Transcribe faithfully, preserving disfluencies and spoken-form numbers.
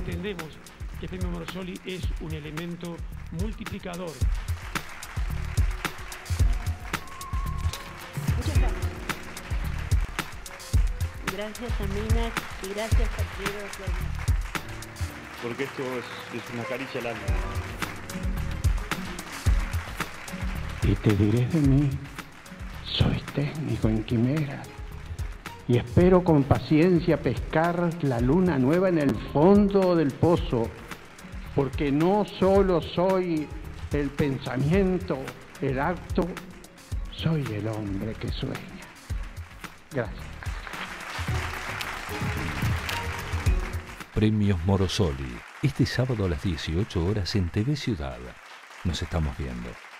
entendemos que el Premio Morosoli es un elemento multiplicador. Muchas gracias. Gracias a Minas y gracias a Pedro Flores. Porque esto es, es una caricia al alma. Y te diré de mí, soy técnico en quimeras y espero con paciencia pescar la luna nueva en el fondo del pozo, porque no solo soy el pensamiento, el acto, soy el hombre que sueña. Gracias. Premios Morosoli, este sábado a las dieciocho horas en T V Ciudad. Nos estamos viendo.